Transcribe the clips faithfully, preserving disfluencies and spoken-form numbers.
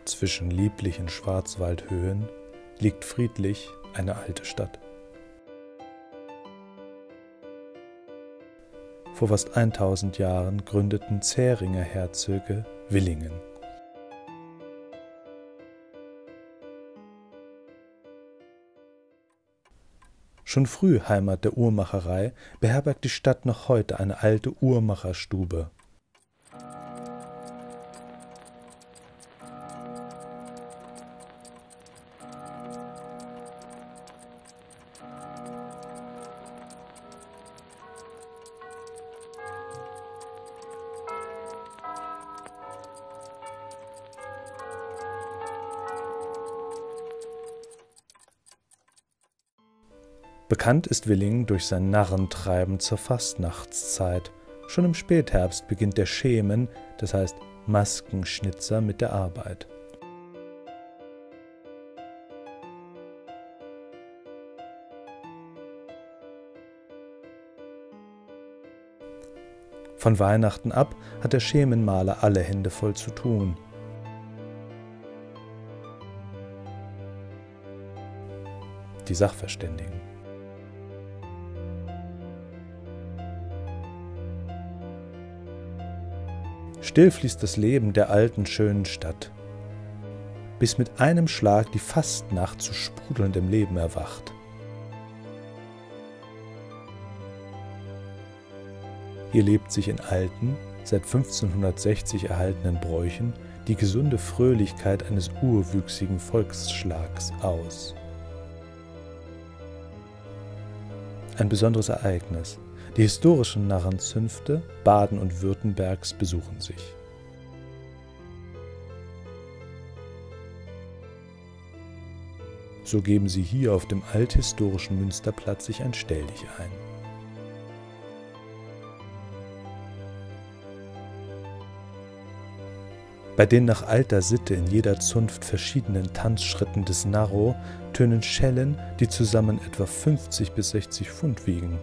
Zwischen lieblichen Schwarzwaldhöhen liegt friedlich eine alte Stadt. Vor fast tausend Jahren gründeten Zähringer Herzöge Villingen. Schon früh Heimat der Uhrmacherei beherbergt die Stadt noch heute eine alte Uhrmacherstube. Bekannt ist Villingen durch sein Narrentreiben zur Fastnachtszeit. Schon im Spätherbst beginnt der Schemen, das heißt Maskenschnitzer, mit der Arbeit. Von Weihnachten ab hat der Schemenmaler alle Hände voll zu tun. Die Sachverständigen. Still fließt das Leben der alten, schönen Stadt, bis mit einem Schlag die Fastnacht zu sprudelndem Leben erwacht. Hier lebt sich in alten, seit fünfzehnhundertsechzig erhaltenen Bräuchen die gesunde Fröhlichkeit eines urwüchsigen Volksschlags aus. Ein besonderes Ereignis. Die historischen Narrenzünfte Baden und Württembergs besuchen sich. So geben sie hier auf dem althistorischen Münsterplatz sich ein Stelldichein ein. Bei den nach alter Sitte in jeder Zunft verschiedenen Tanzschritten des Narro tönen Schellen, die zusammen etwa fünfzig bis sechzig Pfund wiegen.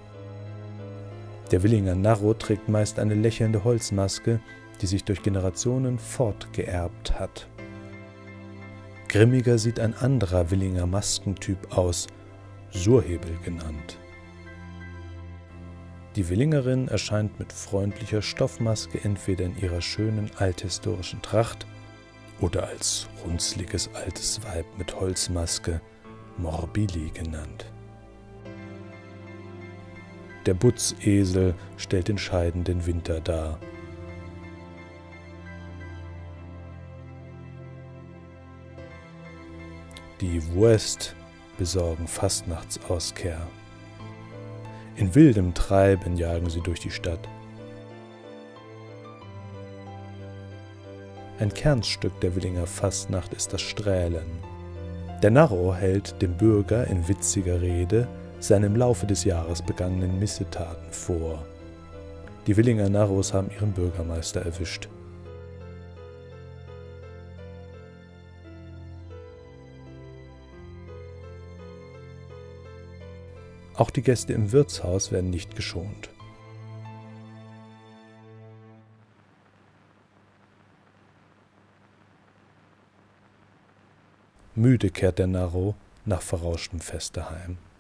Der Villinger Narro trägt meist eine lächelnde Holzmaske, die sich durch Generationen fortgeerbt hat. Grimmiger sieht ein anderer Villinger Maskentyp aus, Surhebel genannt. Die Villingerin erscheint mit freundlicher Stoffmaske entweder in ihrer schönen althistorischen Tracht oder als runzliges altes Weib mit Holzmaske, Morbili genannt. Der Butzesel stellt den scheidenden Winter dar. Die Wurst besorgen Fastnachtsauskehr. In wildem Treiben jagen sie durch die Stadt. Ein Kernstück der Villinger Fastnacht ist das Strählen. Der Narro hält dem Bürger in witziger Rede seine im Laufe des Jahres begangenen Missetaten vor. Die Villinger Narros haben ihren Bürgermeister erwischt. Auch die Gäste im Wirtshaus werden nicht geschont. Müde kehrt der Narro nach verrauschtem Feste heim.